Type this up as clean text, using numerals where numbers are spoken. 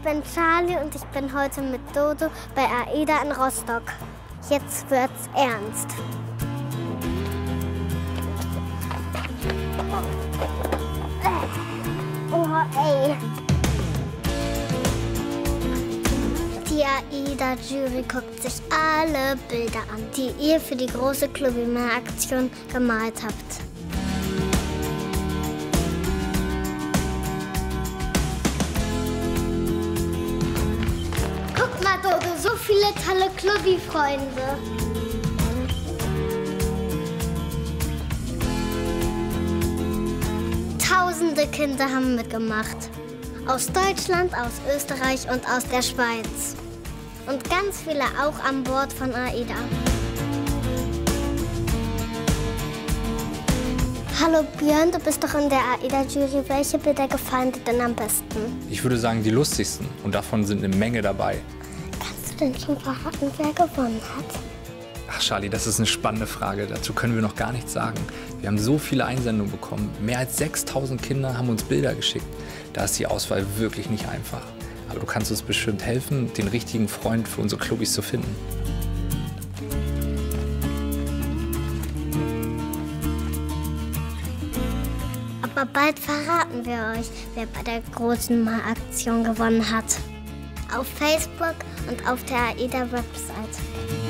bin Charlie und ich bin heute mit Dodo bei AIDA in Rostock. Jetzt wird's ernst. Oh, ey. Die AIDA-Jury guckt sich alle Bilder an, die ihr für die große Clubima-Aktion gemalt habt. Guck mal, Dodo, so viele tolle Clubi-Freunde. Tausende Kinder haben mitgemacht. Aus Deutschland, aus Österreich und aus der Schweiz. Und ganz viele auch an Bord von AIDA. Hallo Björn, du bist doch in der AIDA-Jury. Welche Bilder gefallen dir denn am besten? Ich würde sagen, die lustigsten. Und davon sind eine Menge dabei. Kannst du denn schon verraten, wer gewonnen hat? Ach Charlie, das ist eine spannende Frage. Dazu können wir noch gar nichts sagen. Wir haben so viele Einsendungen bekommen. Mehr als 6000 Kinder haben uns Bilder geschickt. Da ist die Auswahl wirklich nicht einfach. Aber du kannst uns bestimmt helfen, den richtigen Freund für unsere Clubis zu finden. Aber bald verraten wir euch, wer bei der großen Mal-Aktion gewonnen hat. Auf Facebook und auf der AIDA-Website.